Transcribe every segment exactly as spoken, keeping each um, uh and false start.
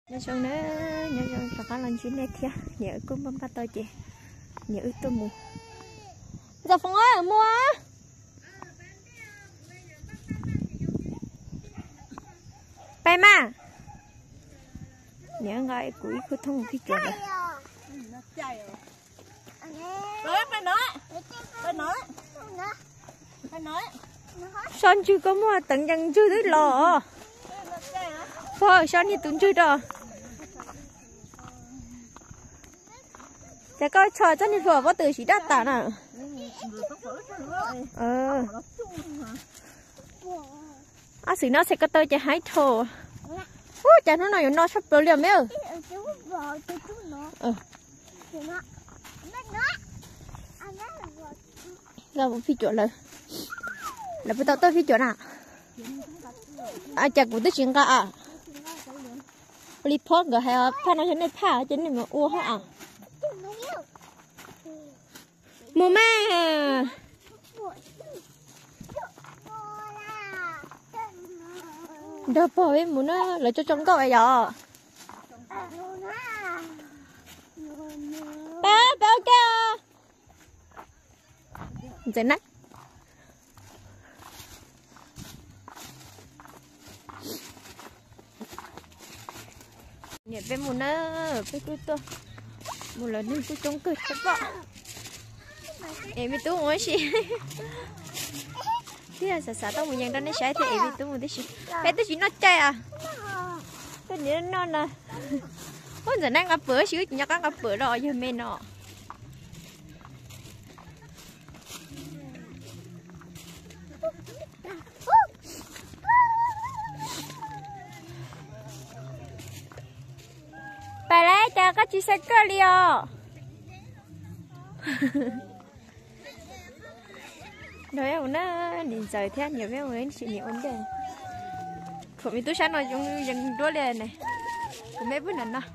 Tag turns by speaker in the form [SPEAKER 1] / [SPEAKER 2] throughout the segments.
[SPEAKER 1] nhớ xong nữa nhớ xong cho các lần chuyến này kia nhớ cũng bấm bắt tôi chị nhớ tôi mua giờ phong ơi mua bay mà nhớ gọi cuối cứ thông cái chuyện này
[SPEAKER 2] nói phải nói phải nói phải nói
[SPEAKER 1] son chưa có mua tận chân chưa tới lò thôi son thì tụi chưa rồi chả có trò cho nên vừa có từ chỉ đắt tả nào ờ à xử nó sẽ có tôi chả hái thổ ui chả nó nói nó sắp bớt liền mấy ờ là một phi chuẩn rồi là bây giờ tôi phi chuẩn à à chả cũng tới chuyện cả à report cái hay pha nó trên này pha trên này mà u hả à mù ma đâu bỏ em muốn nó lấy cho trong cậu ấy giờ bé bé kia dễ nát nhặt bé muốn nó bé cứ to một lần nữa cứ trông cười thật vợ em biết tú nói gì thế là sợ sợ tao muốn nhận ra nó sai thì em biết tú muốn thế gì bé tú chỉ nó chơi à tôi nhớ nó nè con giờ đang gặp bữa xíu nhớ đang gặp bữa rồi giờ mẹ nọ bà lấy cho các chị sẽ cơ liò nói ông nó nhìn trời thế nhiều mấy người chị nhiều vấn đề không biết tôi sáng nói chúng dân đua lên này cũng mấy bữa nữa nó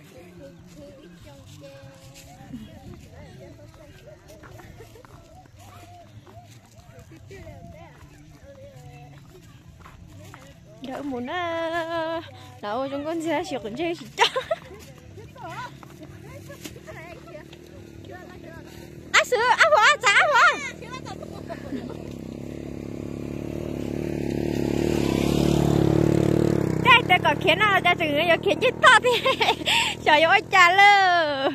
[SPEAKER 1] đỡ muốn là ôi chúng con sẽ sửa cũng chơi gì đó á sửa á hóa trả hóa đây tôi có khiến nào cho chừng nó khiến chết to thì trời ơi trả lơ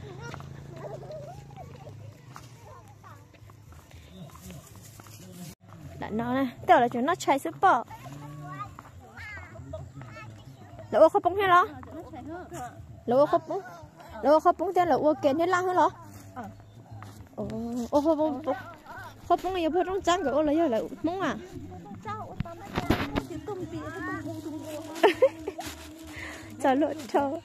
[SPEAKER 1] đã nó này tưởng là chúng nó chạy super lỡ không bông hết lo lỡ không bông lỡ không bông tên là ua kén hết la hết lo ô ô không bông không bông nhiều hơn trắng cái ô lấy giờ là bông à trời lộn trời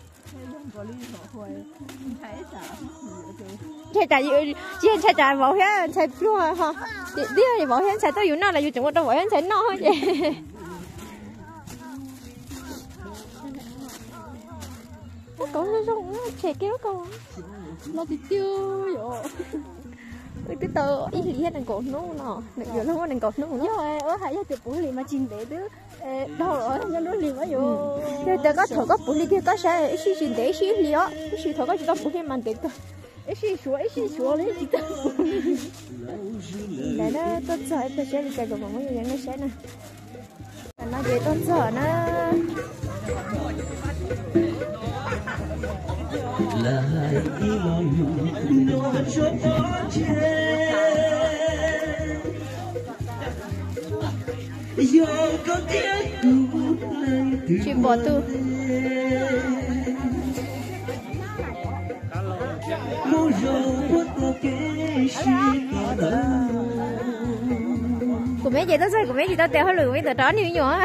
[SPEAKER 1] chạy chạy chị chạy chạy bảo hết chạy luôn hả đi đi bảo hết chạy tớiอยู่nào làอยู่จังหวัดตะวันchạy nó vậy có nó rong trẻ kéo con nó thì chưa rồi cái từ từ ý lý hết đằng cổ nó nọ giờ nó đằng cổ nó cũng rồi ở hai giờ chụp bún liền mà chín để đứa đâu rồi nhân đứa liền quá rồi giờ tao có thổi có bún liền kia có sẽ ít xí chín để ít xí liền á ít xí thổi có chỉ có bún liền mà để thôi ít xí xuống ít xí xuống lấy chỉ tao để nó tốt rồi tôi sẽ đi chạy của mọi người những cái xe này nó dễ tốt rồi nó
[SPEAKER 3] lại lòng nó cho có
[SPEAKER 1] chuyện bỏ tu của mấy chị tao chơi của mấy chị tao đeo hơi lười mấy tờ đó nhiều nhỏ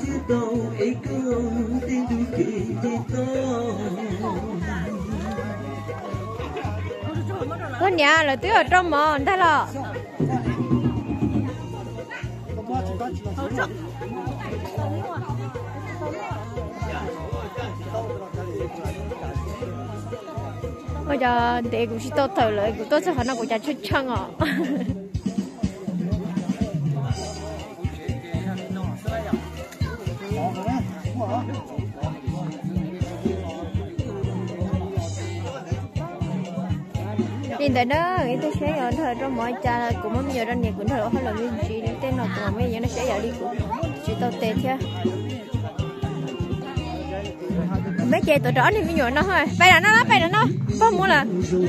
[SPEAKER 1] con nhà là tiếng ở trong mà thấy là bây giờ để cũng chỉ tốt thời lại cũng tốt cho hắn nào cũng chả chút chăng à nhìn thấy đó cái tôi sẽ ở thời trong mọi cha là cũng không nhiều đơn nhiệt cũng thời hay là cái gì đi tên nào cũng mấy giờ nó sẽ ở đi cũng chỉ tao tên chứ mấy chị tụi đó thì mới nhồi nó thôi bay là nó đó bay là nó có mua là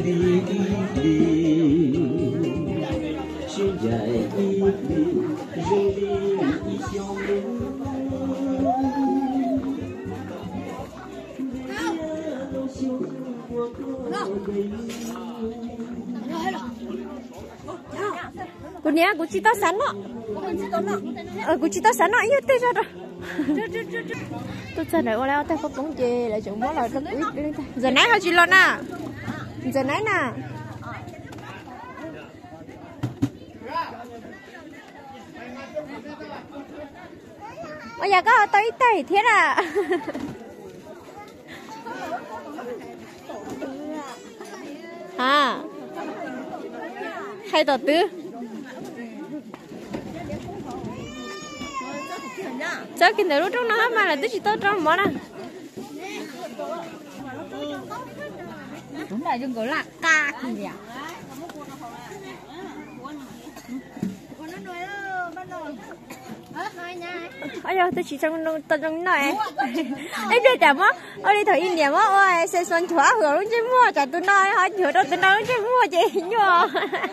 [SPEAKER 1] cô nhá cô chỉ tao sẵn đó ờ cô chỉ tao sẵn đó yêu tê cho rồi tôi chờ đợi qua đây tao có bóng chè lại chúng bó là rất ít giờ nãy hơi chị lon à giờ nãy nè bây giờ có tới tới thế à à hay tao tứ cho kinh tế lúc trong nó mà là tôi chỉ tôi trong món à
[SPEAKER 2] đúng là dùng cái là ca gì à
[SPEAKER 1] ôi tôi chỉ trong tôi trong này ấy bây giờ mà ôi đi thử India mà ôi sẽ xuân chua hưởng luôn chứ mua chả tôi nói hỏi chua đâu tôi nói chứ mua chị nhua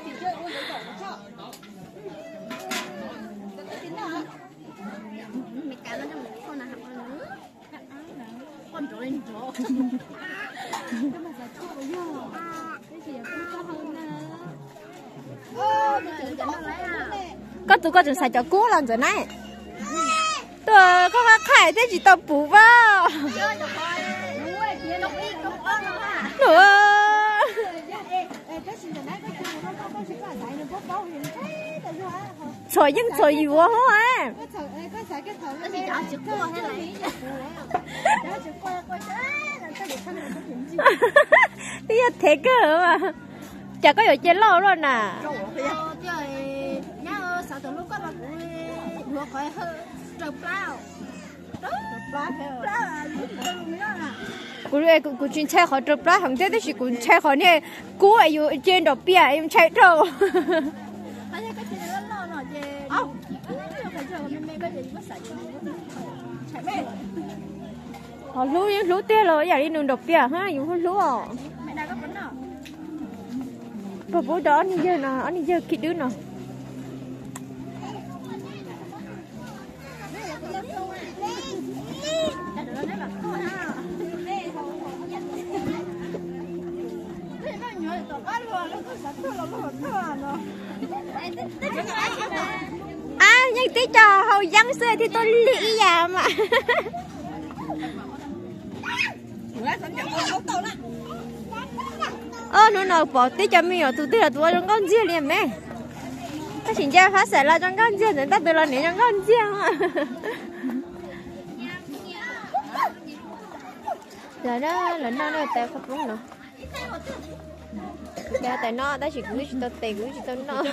[SPEAKER 1] có tụi con chừng xài cho cú lần rồi này tôi có cái khai thế chỉ tao bù vào nữa trời nhưng trời gì quá hả bây giờ thế cơ mà chả có ở trên lâu luôn à cô ấy cô cô chuyên chạy khỏi trộm lá hàng thế đấy chỉ cô chạy khỏi này cô ấyอยู่trên đầu bia em chạy đâu họ lú lú tia rồi giờ đi đường đầu bia ha dùng không lú à bà bố đó anh giờ nè anh giờ kỹ đứa nè à nhưng tí trò hầu dân xưa thì tôi lý à mà ơ nó nào bỏ tí cho mình ở tụi tí là tụi trong con dưa liền mẹ ta chỉ ra phát sẽ là trong con dưa người ta từ lần này trong con dưa mà giờ đó lần đó nó tao phát đúng nữa giờ tại nó ta chỉ cứ chỉ tao tè cứ chỉ tao nó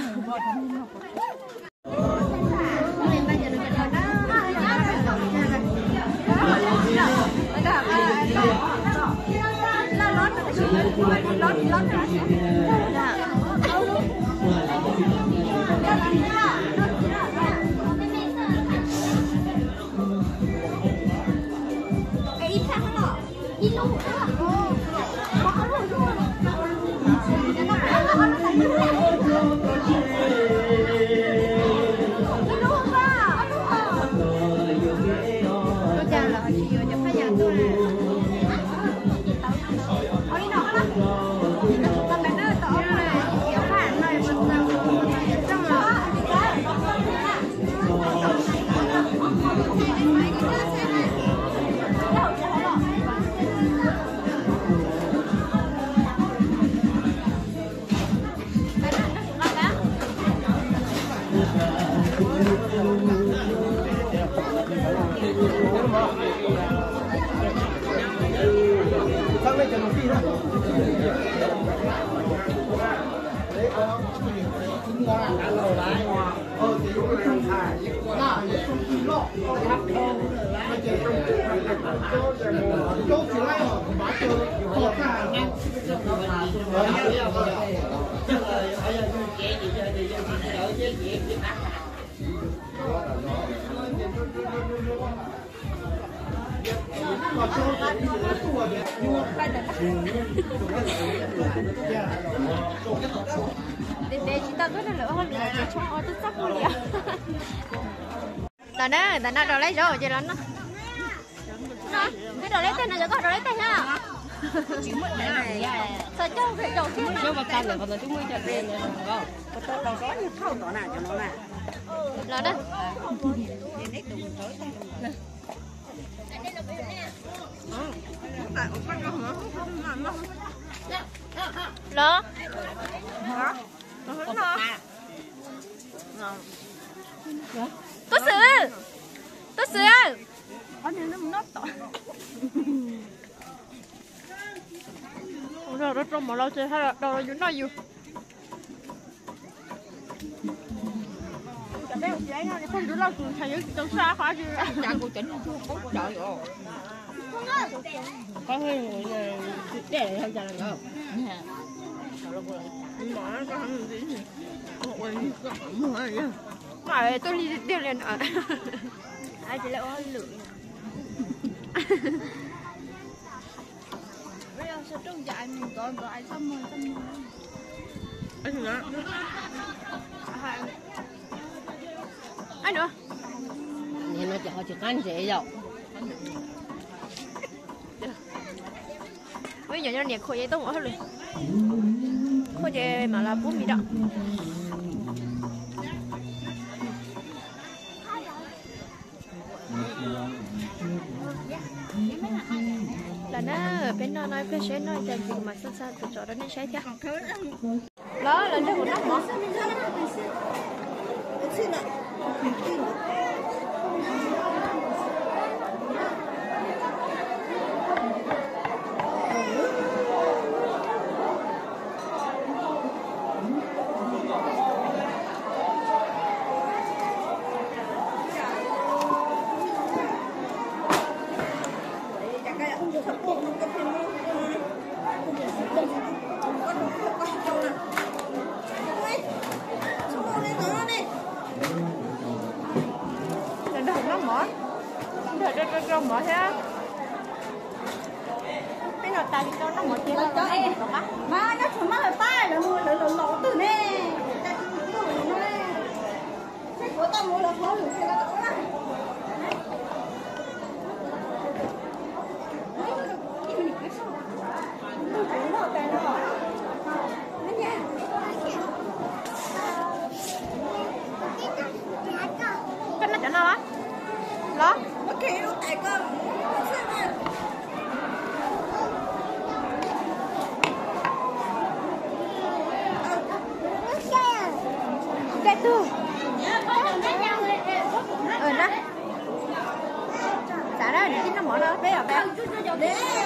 [SPEAKER 4] Hãy subscribe cho kênh Ghiền Mì Gõ để không bỏ lỡ những video hấp dẫn.
[SPEAKER 1] để để chị ta tôi là lỡ hơn là chị cho tôi sắp luôn đi. Đó nè, đó nó lấy rồi chị lắm nó. Nó, cái đồ lấy tên này là có đồ lấy tên ha. Sao cho phải đầu tiên mà.
[SPEAKER 2] Nếu mà tan là còn chúng mới chặt lên này không? Có tao đâu có như thâu tỏ nào cho nó nè.
[SPEAKER 1] Là đó. Đó.
[SPEAKER 2] Hả?
[SPEAKER 1] Tốt sự. Tốt sự.
[SPEAKER 2] Có nên nó nốt tỏ.
[SPEAKER 1] Rồi nó trong mà lâu chơi hay là đâu là dưới nàyอยู่
[SPEAKER 2] Cái giấy nó
[SPEAKER 1] không dưới là thầy từ xa khóa chứ.
[SPEAKER 2] nhà cô chỉnh chưa có trời ơi. Có hơi người này để không cho nó không?
[SPEAKER 1] Mà có hành gì gì? Ôi, có ẩm rồi á. Mà tôi đi đi lên ở. Ai chỉ là ôi lượng.
[SPEAKER 2] Bây giờ sao trong dạy mình gọi gọi xong rồi xong rồi.
[SPEAKER 1] Anh nữa. Ai nữa?
[SPEAKER 2] Nên nó cho chỉ ăn dễ rồi.
[SPEAKER 1] Bây giờ nó khôi giấy tôi mở hết rồi. Khôi giấy mà là bún mì đó. Là nó ở bên đó nói cái xe nói cho gì mà sao sao tụi chỗ đó nó xe theo. Đó là nó một nóc mà. Rong mở thế á. Cái nào tại vì con nó mở kia là cho em.
[SPEAKER 2] Mà nó chúng nó là ba là mua là lỗ từ nè. Cái của tao mua là khó được xe là tốt lắm.
[SPEAKER 1] Cái nó chọn đâu á? Đó.
[SPEAKER 2] Okay, nó tại con.
[SPEAKER 1] Cái tu. Ờ đó. Xả ra để chín nó mở ra bé à bé.